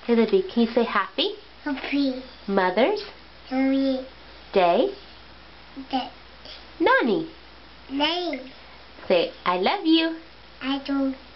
Hey, Libby, can you say happy? Happy. Mother's Happy. Day. Day. Nani. Name. Say, I love you. I do.